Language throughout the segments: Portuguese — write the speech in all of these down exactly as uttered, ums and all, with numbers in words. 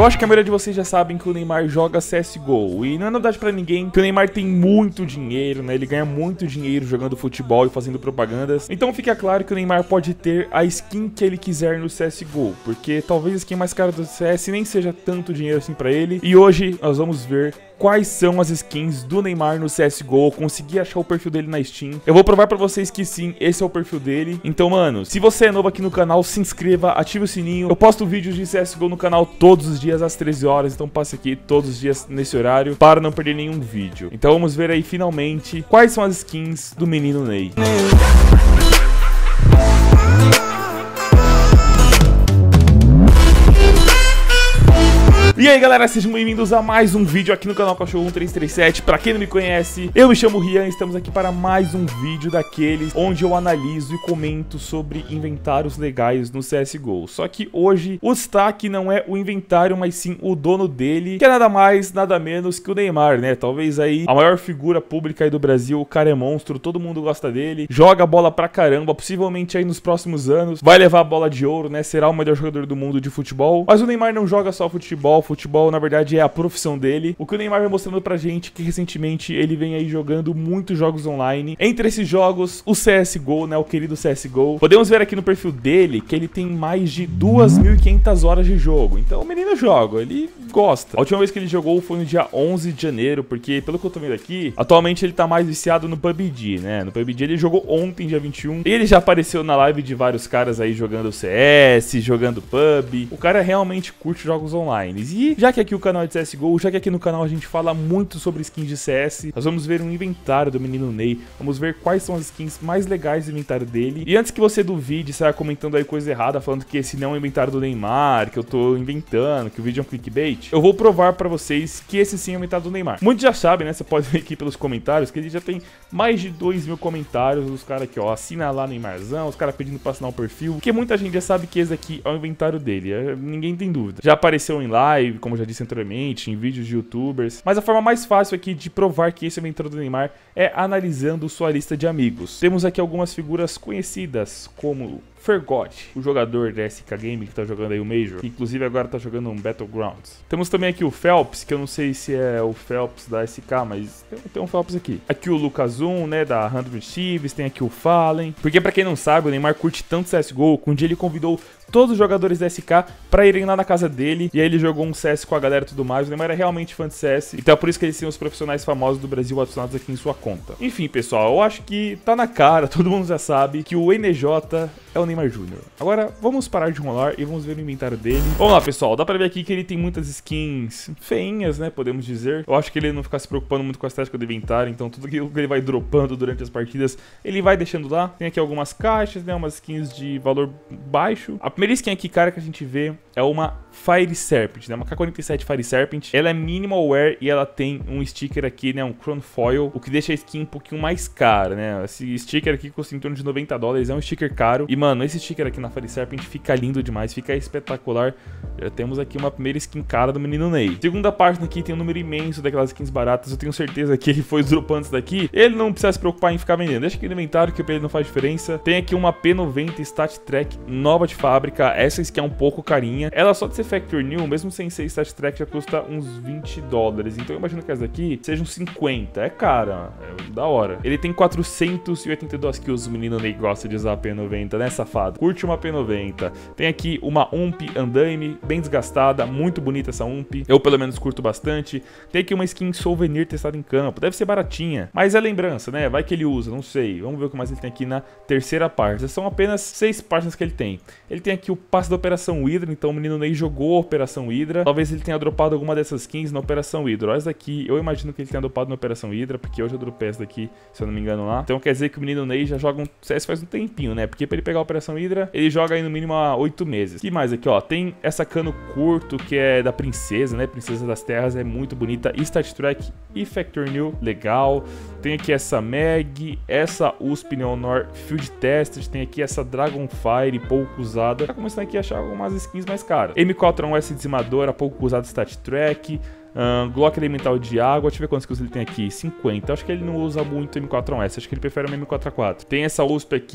Eu acho que a maioria de vocês já sabem que o Neymar joga C S G O, e não é novidade pra ninguém que o Neymar tem muito dinheiro, né? Ele ganha muito dinheiro jogando futebol e fazendo propagandas. Então fica claro que o Neymar pode ter a skin que ele quiser no C S G O, porque talvez a skin mais cara do C S nem seja tanto dinheiro assim pra ele. E hoje nós vamos ver quais são as skins do Neymar no C S G O. Eu consegui achar o perfil dele na Steam. Eu vou provar pra vocês que sim, esse é o perfil dele. Então, mano, se você é novo aqui no canal, se inscreva, ative o sininho. Eu posto vídeos de C S G O no canal todos os dias às treze horas, então passe aqui todos os dias nesse horário para não perder nenhum vídeo. Então vamos ver aí finalmente quais são as skins do menino Ney. E aí galera, sejam bem-vindos a mais um vídeo aqui no canal Cachorro um três três sete. Pra quem não me conhece, eu me chamo Rian e estamos aqui para mais um vídeo daqueles onde eu analiso e comento sobre inventários legais no C S G O. Só que hoje o destaque não é o inventário, mas sim o dono dele, que é nada mais, nada menos que o Neymar, né? Talvez aí a maior figura pública aí do Brasil. O cara é monstro, todo mundo gosta dele, joga bola pra caramba, possivelmente aí nos próximos anos vai levar a bola de ouro, né? Será o melhor jogador do mundo de futebol. Mas o Neymar não joga só futebol. Futebol, na verdade, é a profissão dele. O que o Neymar vai mostrando pra gente é que recentemente ele vem aí jogando muitos jogos online. Entre esses jogos, o C S G O, né? O querido C S G O. Podemos ver aqui no perfil dele que ele tem mais de duas mil e quinhentas horas de jogo. Então o menino joga, ele gosta. A última vez que ele jogou foi no dia onze de janeiro, porque pelo que eu tô vendo aqui, atualmente ele tá mais viciado no P U B G, né? No P U B G ele jogou ontem, dia vinte e um. Ele já apareceu na live de vários caras aí jogando C S, jogando P U B. O cara realmente curte jogos online. E já que aqui o canal é de C S G O, já que aqui no canal a gente fala muito sobre skins de C S, nós vamos ver um inventário do menino Ney, vamos ver quais são as skins mais legais do inventário dele. E antes que você duvide, saia comentando aí coisa errada, falando que esse não é o inventário do Neymar, que eu tô inventando, que o vídeo é um clickbait, eu vou provar pra vocês que esse sim é o inventário do Neymar. Muitos já sabem, né? Você pode ver aqui pelos comentários, que ele já tem mais de dois mil comentários dos caras aqui, ó, assina lá Neymarzão, os caras pedindo pra assinar o perfil, porque muita gente já sabe que esse aqui é o inventário dele, é, ninguém tem dúvida. Já apareceu em live, como eu já disse anteriormente, em vídeos de youtubers, mas a forma mais fácil aqui de provar que esse é o inventário do Neymar é analisando sua lista de amigos. Temos aqui algumas figuras conhecidas, como Fergotti, o jogador da S K Game que tá jogando aí o Major, que inclusive agora tá jogando um Battlegrounds. Temos também aqui o Phelps, que eu não sei se é o Phelps da S K, mas tem, tem um Phelps aqui. Aqui o Lucas um, né, da cem Chiefs, tem aqui o Fallen. Porque pra quem não sabe, o Neymar curte tanto C S G O, que um dia ele convidou todos os jogadores da S K pra irem lá na casa dele, e aí ele jogou um C S com a galera e tudo mais. O Neymar é realmente fã de C S, então é por isso que eles são os profissionais famosos do Brasil adicionados aqui em sua conta. Enfim, pessoal, eu acho que tá na cara, todo mundo já sabe, que o N J é o Neymar Júnior Agora, vamos parar de enrolar e vamos ver o inventário dele. Vamos lá, pessoal, dá pra ver aqui que ele tem muitas skins feinhas, né, podemos dizer. Eu acho que ele não fica se preocupando muito com a estética do inventário, então tudo que ele vai dropando durante as partidas, ele vai deixando lá. Tem aqui algumas caixas, né, umas skins de valor baixo. A primeira skin aqui, cara, que a gente vê é uma Fire Serpent, né, uma K quarenta e sete Fire Serpent. Ela é minimal wear e ela tem um sticker aqui, né, um Chrome Foil, o que deixa a skin um pouquinho mais cara, né. Esse sticker aqui custa em torno de noventa dólares, é um sticker caro. E, mano, esse sticker aqui na Fire Serpent fica lindo demais, fica espetacular. Já temos aqui uma primeira skin cara do menino Ney. Segunda página aqui tem um número imenso daquelas skins baratas. Eu tenho certeza que ele foi dropando isso daqui. Ele não precisa se preocupar em ficar vendendo. Deixa aqui no inventário que pra ele não faz diferença. Tem aqui uma P noventa Stat Track nova de fábrica. Essa skin é um pouco carinha. Ela só de ser Factory New, mesmo sem ser Stat Track, já custa uns vinte dólares. Então eu imagino que essa daqui seja uns cinquenta. É cara, é da hora. Ele tem quatrocentos e oitenta e dois kills. O menino Ney gosta de usar a P noventa, né, safado? Curte uma P noventa. Tem aqui uma U M P Andaime, bem desgastada, muito bonita essa U M P. Eu pelo menos curto bastante. Tem aqui uma skin Souvenir testada em campo, deve ser baratinha, mas é lembrança, né? Vai que ele usa, não sei. Vamos ver o que mais ele tem aqui na terceira página. São apenas seis páginas que ele tem. Ele tem aqui o passe da Operação Hydra, então o menino Ney jogou a Operação Hydra. Talvez ele tenha dropado alguma dessas skins na Operação Hydra. Essa daqui, eu imagino que ele tenha dropado na Operação Hydra, porque hoje eu dropei essa daqui, se eu não me engano lá. Então quer dizer que o menino Ney já joga um C S faz um tempinho, né? Porque pra ele pegar a Operação Hydra, ele joga aí no mínimo há oito meses. Que mais aqui, ó? Tem essa cano curto que é da Princesa, né? Princesa das Terras, é muito bonita. Stat Track e Factory New, legal. Tem aqui essa Meg, essa U S P Neonor Field Tested. Tem aqui essa Dragonfire, pouco usada. Tá começando aqui a achar algumas skins mais caras. M quatro um S Dizimadora, pouco usada Stat Track. Um, Glock Elemental de Água, deixa eu ver quantos kills ele tem aqui, cinquenta. Acho que ele não usa muito M quatro um S, acho que ele prefere uma M quatro A quatro. Tem essa U S P aqui,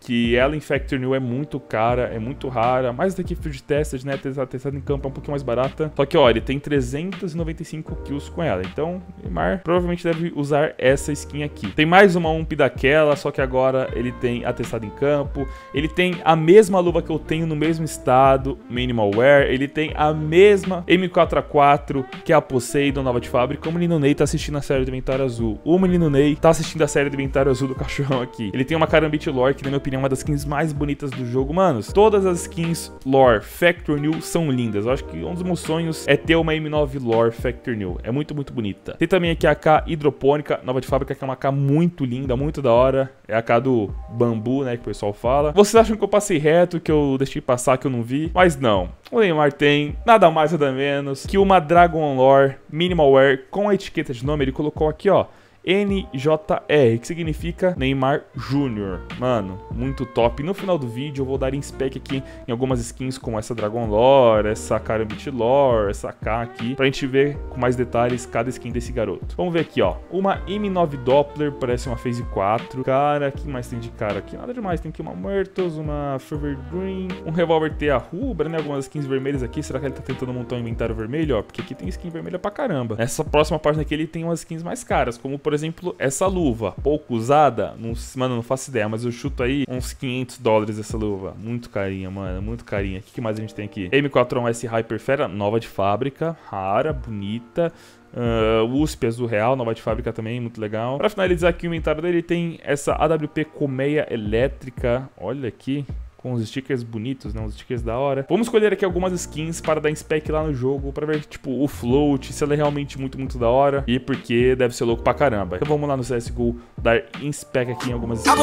que ela em Factory New é muito cara, é muito rara, mas daqui Field Tested, né, testada em campo é um pouquinho mais barata. Só que, ó, ele tem trezentos e noventa e cinco kills com ela, então Neymar provavelmente deve usar essa skin aqui. Tem mais uma U M P daquela, só que agora ele tem a testada em campo, ele tem a mesma luva que eu tenho no mesmo estado, Minimal Wear, ele tem a mesma M quatro A quatro, que é a Poseidon, nova de fábrica. O menino Ney tá assistindo a série do Inventário Azul. O menino Ney tá assistindo a série do Inventário Azul do cachorrão aqui. Ele tem uma Karambit Lore, que na minha opinião é uma das skins mais bonitas do jogo. Manos, todas as skins Lore Factory New são lindas. Eu acho que um dos meus sonhos é ter uma M nove Lore Factory New. É muito, muito bonita. Tem também aqui a A K hidropônica, nova de fábrica, que é uma A K muito linda, muito da hora. É a A K do bambu, né, que o pessoal fala. Vocês acham que eu passei reto, que eu deixei passar, que eu não vi? Mas não. O Neymar tem nada mais, nada menos que uma Dragon Lore Minimal Wear com a etiqueta de nome. Ele colocou aqui, ó, N J R, que significa Neymar Júnior. Mano, muito top. No final do vídeo eu vou dar em spec aqui em algumas skins como essa Dragon Lore, essa Karambit Lore, essa K aqui, pra gente ver com mais detalhes cada skin desse garoto. Vamos ver aqui, ó. Uma M nove Doppler, parece uma Phase quatro. Cara, o que mais tem de cara aqui? Nada demais. Tem aqui uma Muertos, uma Fever Dream, um revólver T A Rubra, né? Algumas skins vermelhas aqui. Será que ele tá tentando montar um inventário vermelho? Ó, porque aqui tem skin vermelha pra caramba. Nessa próxima página aqui ele tem umas skins mais caras, como por exemplo, essa luva, pouco usada, não, mano, não faço ideia, mas eu chuto aí uns quinhentos dólares essa luva. Muito carinha, mano, muito carinha. O que mais a gente tem aqui? M quatro A S Hyperfera, nova de fábrica, rara, bonita. Uh, U S P azul real, nova de fábrica também, muito legal. Pra finalizar aqui o inventário dele, tem essa A W P colmeia elétrica, olha aqui, com os stickers bonitos, né? Os stickers da hora. Vamos escolher aqui algumas skins para dar spec lá no jogo, para ver, tipo, o float, se ela é realmente muito, muito da hora e porque deve ser louco pra caramba. Então vamos lá no C S G O dar spec aqui em algumas skins.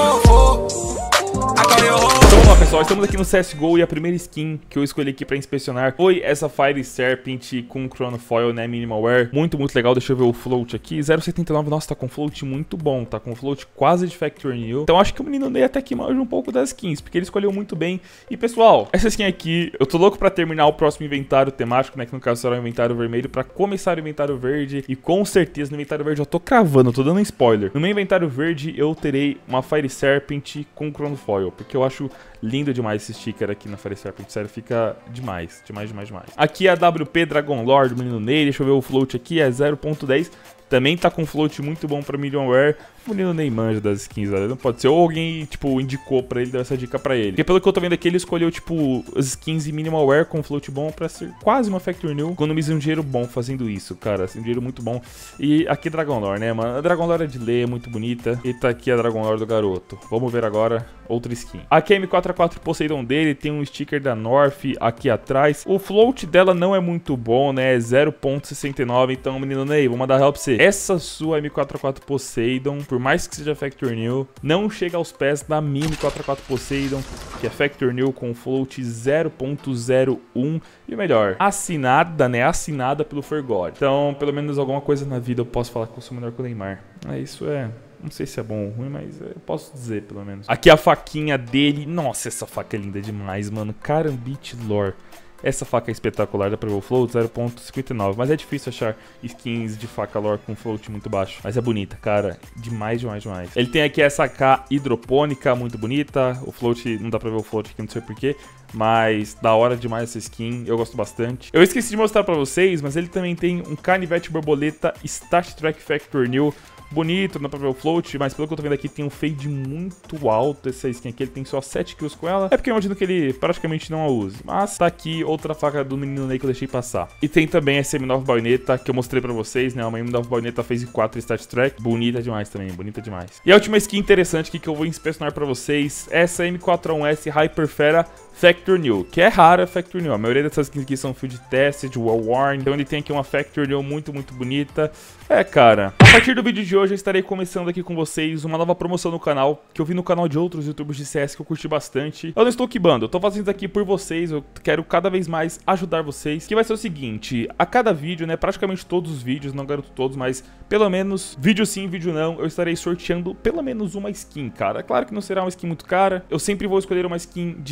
Então vamos lá, pessoal, estamos aqui no C S G O e a primeira skin que eu escolhi aqui pra inspecionar foi essa Fire Serpent com Chronofoil, né, Minimal Wear. Muito, muito legal, deixa eu ver o float aqui, zero vírgula setenta e nove, nossa, tá com float muito bom, tá com float quase de Factory New. Então acho que o menino Ney até que manja um pouco das skins, porque ele escolheu muito bem. E pessoal, essa skin aqui, eu tô louco pra terminar o próximo inventário temático, né, que no caso será o inventário vermelho, pra começar o inventário verde. E com certeza no inventário verde eu tô cravando, eu tô dando um spoiler. No meu inventário verde eu terei uma Fire Serpent com Chronofoil, porque eu acho lindo demais esse sticker aqui na Fire Serpent, sério, fica demais, demais, demais, demais. Aqui a W P Dragon Lore do menino Ney, deixa eu ver o float aqui, é zero ponto dez. Também tá com float muito bom pra Million Wear. O menino nem manja das skins, velho. Não pode ser. Ou alguém, tipo, indicou pra ele, deu essa dica pra ele. Porque pelo que eu tô vendo aqui, ele escolheu, tipo, as skins em Minimal Wear com float bom pra ser quase uma Factory New. Economiza um dinheiro bom fazendo isso, cara. Um dinheiro muito bom. E aqui Dragon Lore, né, mano? A Dragon Lore é de lei, é muito bonita. E tá aqui a Dragon Lore do garoto. Vamos ver agora outra skin. Aqui a M quatro A quatro Poseidon dele, tem um sticker da North aqui atrás. O float dela não é muito bom, né? É zero ponto sessenta e nove. Então, menino Ney, vou mandar help pra você. Essa sua M quatro A quatro Poseidon, por mais que seja Factory New, não chega aos pés da minha M quatro A quatro Poseidon, que é Factory New com float zero ponto zero um. E o melhor, assinada, né? Assinada pelo Forgod. Então, pelo menos alguma coisa na vida eu posso falar que eu sou melhor que o Neymar. É, isso é... Não sei se é bom ou ruim, mas eu posso dizer, pelo menos. Aqui a faquinha dele. Nossa, essa faca é linda demais, mano. Karambit Lore. Essa faca é espetacular, dá pra ver o float zero ponto cinquenta e nove. Mas é difícil achar skins de faca Lore com float muito baixo. Mas é bonita, cara. Demais, demais, demais. Ele tem aqui essa K hidropônica, muito bonita. O float, não dá pra ver o float aqui, não sei porquê. Mas da hora demais essa skin, eu gosto bastante. Eu esqueci de mostrar pra vocês, mas ele também tem um canivete borboleta Stat Track Factory New. Bonito, dá pra ver o float, mas pelo que eu tô vendo aqui tem um fade muito alto. Essa skin aqui, ele tem só sete kills com ela. É porque eu imagino que ele praticamente não a use. Mas tá aqui outra faca do menino Ney que eu deixei passar. E tem também essa M nove baioneta que eu mostrei pra vocês, né? Uma M nove baioneta Phase quatro Stat Track. Bonita demais também, bonita demais. E a última skin interessante aqui que eu vou inspecionar pra vocês, essa M quatro A um S Hyperfera Factory New, que é rara Factory New. A maioria dessas skins aqui são Field Tested, Well Worn. Então ele tem aqui uma Factory New muito, muito bonita. É, cara, a partir do vídeo de hoje eu estarei começando aqui com vocês uma nova promoção no canal, que eu vi no canal de outros youtubers de C S que eu curti bastante. Eu não estou quibando, eu tô fazendo isso aqui por vocês, eu quero cada vez mais ajudar vocês. Que vai ser o seguinte, a cada vídeo, né, praticamente todos os vídeos, não garanto todos, mas pelo menos, vídeo sim, vídeo não, eu estarei sorteando pelo menos uma skin, cara. É claro que não será uma skin muito cara, eu sempre vou escolher uma skin de cinco a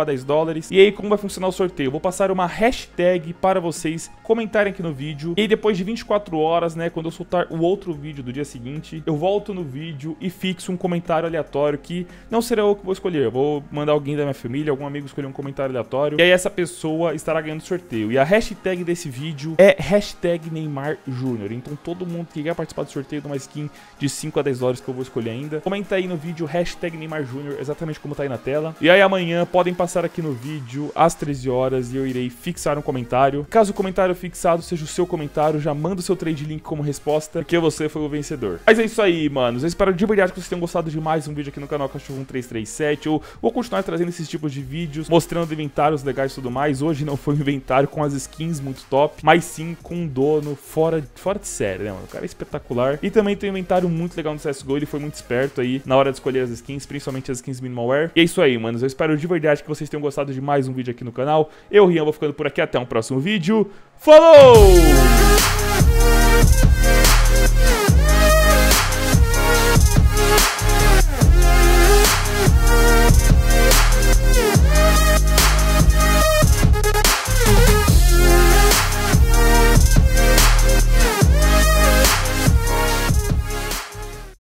dez dólares. E aí, como vai funcionar o sorteio? Eu vou passar uma hashtag para vocês comentarem aqui no vídeo. E aí, depois de vinte e quatro horas, né, quando eu soltar o outro vídeo do dia seguinte, eu volto no vídeo e fixo um comentário aleatório que não será eu que vou escolher. Eu vou mandar alguém da minha família, algum amigo escolher um comentário aleatório. E aí, essa pessoa estará ganhando o sorteio. E a hashtag desse vídeo é hashtag Neymar Júnior. Então, todo mundo que quer participar do sorteio de uma skin de cinco a dez dólares que eu vou escolher ainda, comenta aí no vídeo hashtag Neymar Júnior, exatamente como tá aí na tela. E aí, amanhã podem passar aqui no vídeo às treze horas e eu irei fixar um comentário. Caso o comentário fixado seja o seu comentário, já manda o seu trade link como resposta, porque você foi o vencedor. Mas é isso aí, manos. Eu espero de verdade que vocês tenham gostado de mais um vídeo aqui no canal Cachorro um três três sete. Eu vou continuar trazendo esses tipos de vídeos, mostrando inventários legais e tudo mais. Hoje não foi um inventário com as skins muito top, mas sim com um dono fora, fora de série, né, mano? O cara é espetacular. E também tem um inventário muito legal no C S G O. Ele foi muito esperto aí na hora de escolher as skins, principalmente as skins Minimalware. E é isso aí, manos. Eu espero de verdade que vocês tenham gostado de mais um vídeo aqui no canal. Eu, Rian, vou ficando por aqui. Até um próximo vídeo. Falou!